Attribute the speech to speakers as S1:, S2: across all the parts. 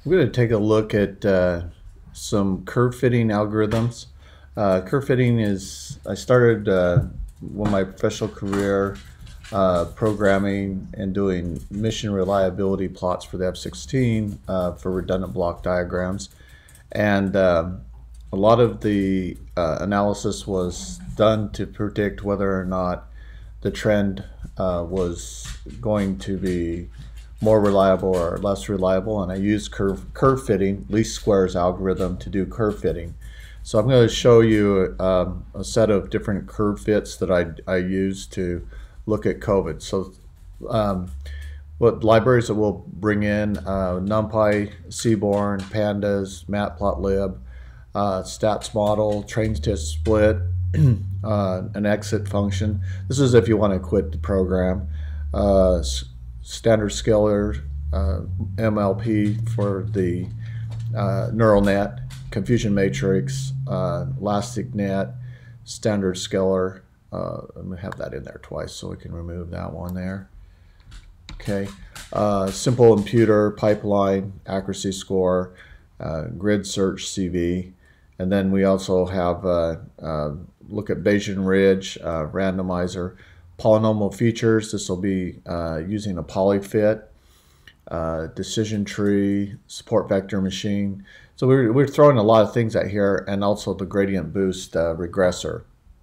S1: I'm going to take a look at some curve fitting algorithms. Curve fitting is, I started my professional career programming and doing mission reliability plots for the F-16 for redundant block diagrams. And a lot of the analysis was done to predict whether or not the trend was going to be more reliable or less reliable, and I use curve fitting, least squares algorithm, to do curve fitting. So I'm going to show you a set of different curve fits that I use to look at COVID. So what libraries that we'll bring in: NumPy, Seaborn, Pandas, Matplotlib, stats model, trains to split, an exit function. This is if you want to quit the program. Standard scalar, MLP for the neural net, confusion matrix, elastic net, standard scalar. Let me have that in there twice so we can remove that one there. Okay, simple imputer, pipeline, accuracy score, grid search CV, and then we also have look at Bayesian ridge, randomizer. Polynomial features, this will be using a polyfit, decision tree, support vector machine. So we're throwing a lot of things at here, and also the gradient boost regressor.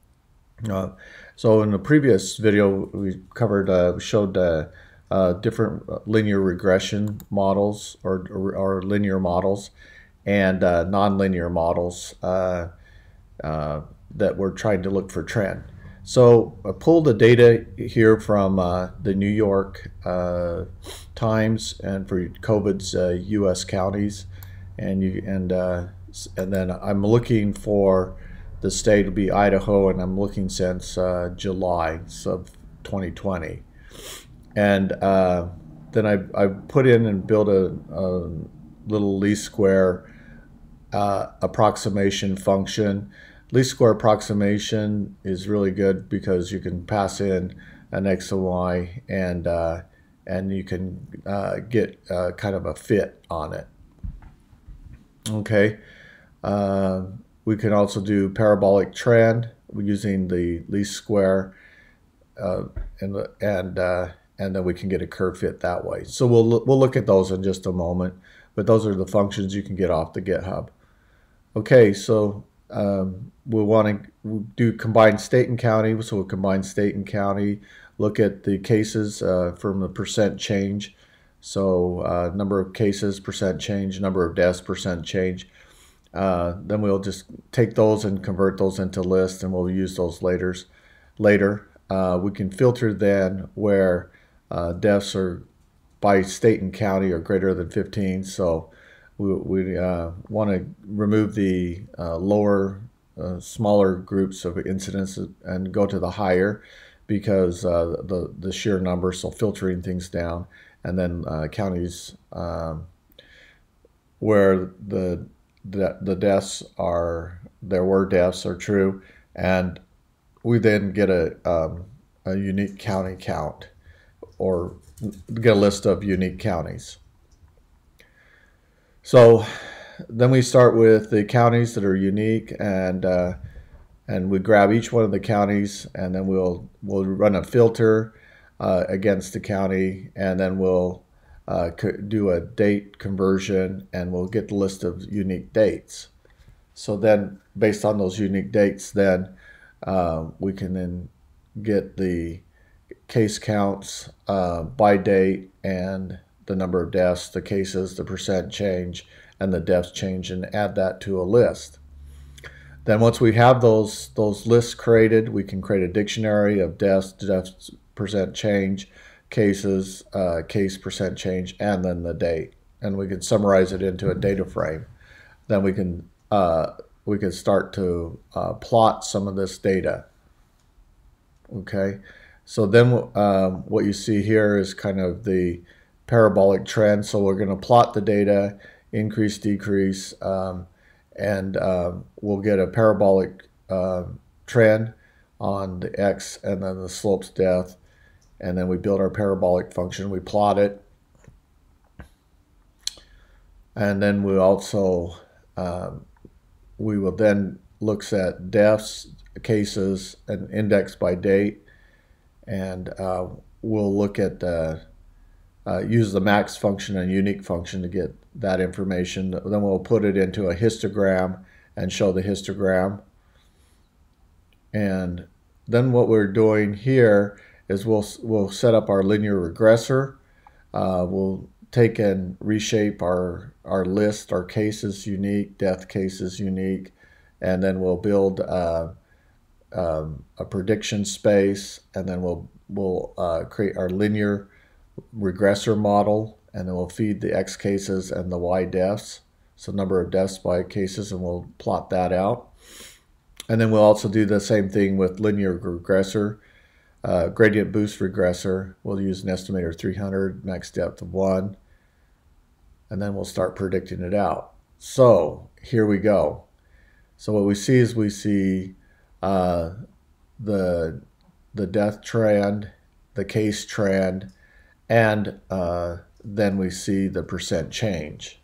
S1: So in the previous video we covered, showed different linear regression models or linear models and nonlinear models that we're trying to look for trend. So I pulled the data here from the New York Times and for COVID's U.S. counties, and then I'm looking for the state to be Idaho, and I'm looking since July of 2020, and then I put in and built a little least square approximation function. Least square approximation is really good because you can pass in an x and y, and you can get kind of a fit on it. Okay, we can also do parabolic trend using the least square, and then we can get a curve fit that way. So we'll look at those in just a moment, but those are the functions you can get off the GitHub. Okay, so we want to do combined state and county, so we'll combine state and county, look at the cases from the percent change. So number of cases, percent change, number of deaths, percent change. Then we'll just take those and convert those into lists, and we'll use those later. We can filter then where deaths are by state and county are greater than 15. So we want to remove the lower, smaller groups of incidents and go to the higher, because the sheer number, so filtering things down, and then counties where the deaths are, there were deaths are true, and we then get a unique county count, or get a list of unique counties. So then we start with the counties that are unique, and we grab each one of the counties, and then we'll run a filter against the county, and then we'll do a date conversion, and we'll get the list of unique dates. So then based on those unique dates, then we can then get the case counts by date, and the number of deaths, the cases, the percent change, and the deaths change, and add that to a list. Then once we have those lists created, we can create a dictionary of deaths, percent change, cases, case percent change, and then the date. And we can summarize it into a data frame. Then we can start to plot some of this data. Okay, so then what you see here is kind of the parabolic trend. So we're going to plot the data, increase, decrease, and we'll get a parabolic trend on the x, and then the slope's death, and then we build our parabolic function, we plot it, And then we will then look at deaths, cases, and index by date, and we'll look at use the max function and unique function to get that information. Then we'll put it into a histogram and show the histogram. And then what we're doing here is we'll set up our linear regressor. We'll take and reshape our list, our cases unique, death cases unique, and then we'll build a prediction space, and then we'll create our linear regressor model, and then we'll feed the X cases and the Y deaths, so number of deaths by cases, and we'll plot that out. And then we'll also do the same thing with linear regressor, gradient boost regressor. We'll use an estimator of 300, max depth of 1, and then we'll start predicting it out. So here we go. So what we see is we see the death trend, the case trend, and then we see the percent change.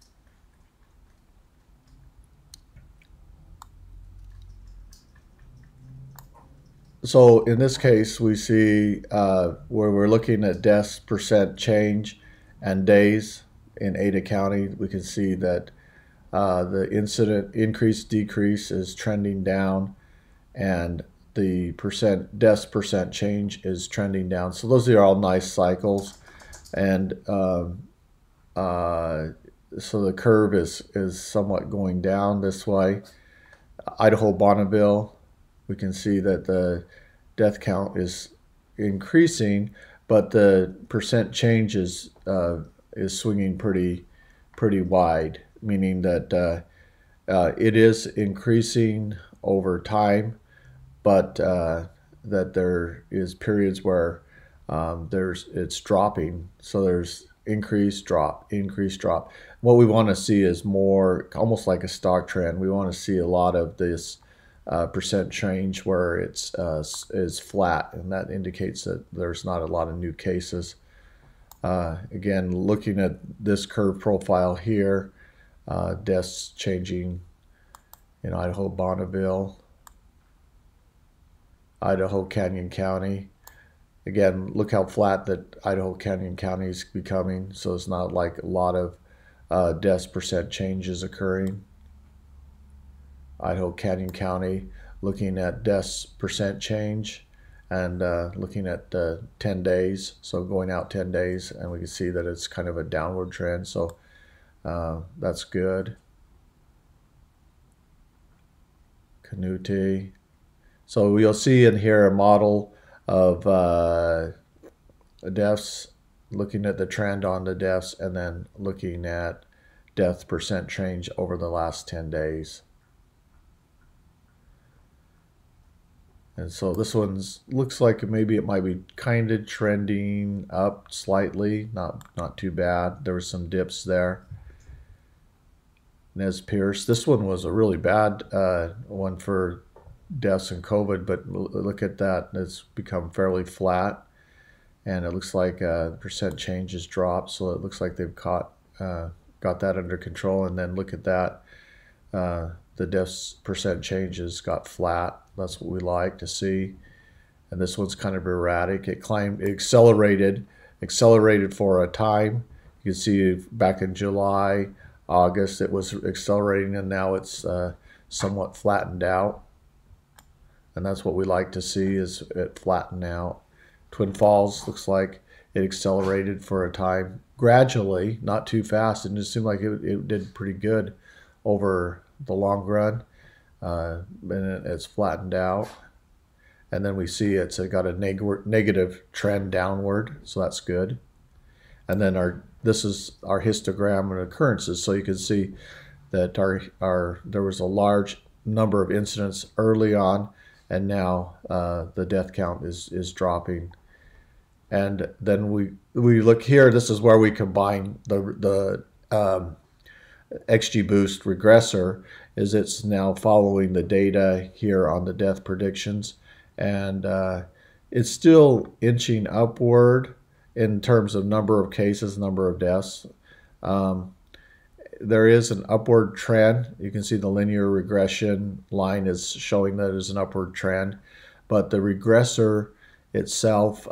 S1: So in this case, we see where we're looking at deaths percent change and days in Ada County. We can see that the incident increase decrease is trending down, and the deaths percent change is trending down. So those are all nice cycles, and so the curve is somewhat going down this way. Idaho Bonneville, we can see that the death count is increasing, but the percent change is swinging pretty wide, meaning that it is increasing over time, but that there is periods where it's dropping. So there's increase, drop, increase, drop. What we want to see is more, almost like a stock trend. We want to see a lot of this percent change where it's is flat, and that indicates that there's not a lot of new cases. Again, looking at this curve profile here, deaths changing in Idaho Bonneville, Idaho Canyon County. Again, look how flat that Idaho Canyon County is becoming, so it's not like a lot of deaths percent changes occurring. Idaho Canyon County, looking at deaths percent change, and looking at 10 days, so going out 10 days, and we can see that it's kind of a downward trend, so that's good. Canute. So we'll see in here a model of deaths, looking at the trend on the deaths, and then looking at death percent change over the last 10 days. And so this one's looks like maybe it might be kind of trending up slightly, not too bad. There were some dips there. Nez Perce. This one was a really bad one for deaths and COVID, but look at that. It's become fairly flat, and it looks like percent change has dropped, so it looks like they've got that under control. And then look at that. The deaths percent changes got flat. That's what we like to see. And this one's kind of erratic. It accelerated for a time. You can see back in July, August, it was accelerating, and now it's somewhat flattened out. And that's what we like to see, is it flatten out. Twin Falls looks like it accelerated for a time, gradually, not too fast, and it seemed like it did pretty good over the long run, and it's flattened out. And then we see it's got a negative trend downward, so that's good. And then this is our histogram and occurrences, so you can see that there was a large number of incidents early on, and now the death count is dropping. And then we look here. This is where we combine the xgboost regressor. It's now following the data here on the death predictions, and it's still inching upward in terms of number of cases, number of deaths, there is an upward trend. You can see the linear regression line is showing that there's an upward trend, but the regressor itself,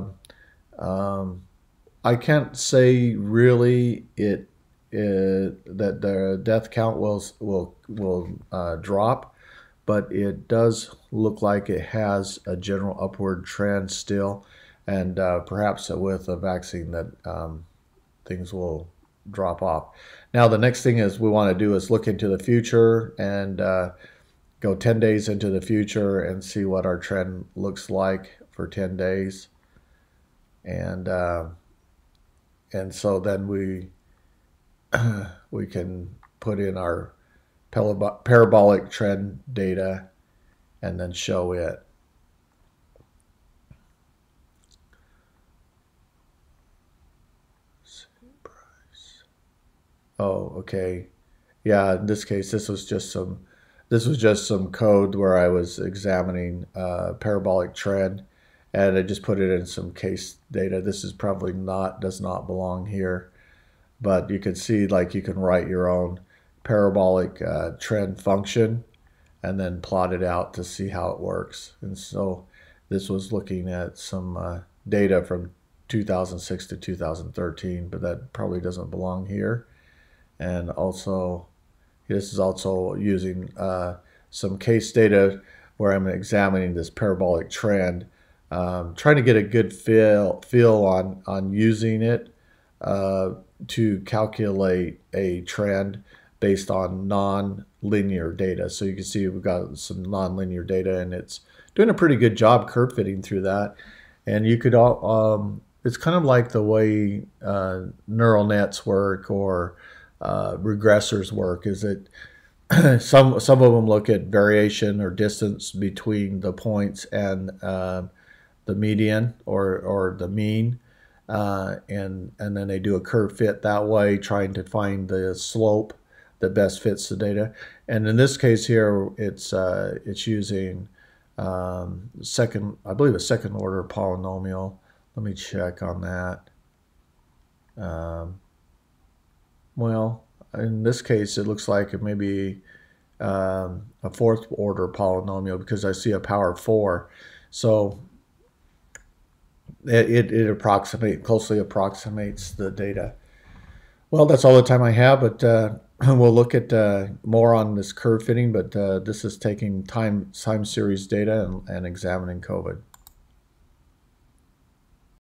S1: I can't say really that the death count will drop, but it does look like it has a general upward trend still, and perhaps with a vaccine that things will drop off. Now, the next thing is we want to do is look into the future and go 10 days into the future and see what our trend looks like for 10 days. And so then we can put in our parabolic trend data and then show it. Oh, okay. Yeah, in this case, this was just some code where I was examining parabolic trend, and I just put it in some case data. This is probably does not belong here, but you can see, like, you can write your own parabolic trend function and then plot it out to see how it works. And so this was looking at some data from 2006 to 2013, but that probably doesn't belong here. And also, this is also using some case data where I'm examining this parabolic trend, trying to get a good feel on using it to calculate a trend based on non-linear data. So you can see we've got some non-linear data, and it's doing a pretty good job curve fitting through that. And you could it's kind of like the way neural nets work or regressors work, is that some of them look at variation or distance between the points and the median or the mean, and then they do a curve fit that way, trying to find the slope that best fits the data. And in this case here, it's using I believe a second order polynomial. Let me check on that. Well, in this case, it looks like it may be a fourth order polynomial because I see a power 4. So it closely approximates the data. Well, that's all the time I have, but we'll look at more on this curve fitting, but this is taking time series data and examining COVID.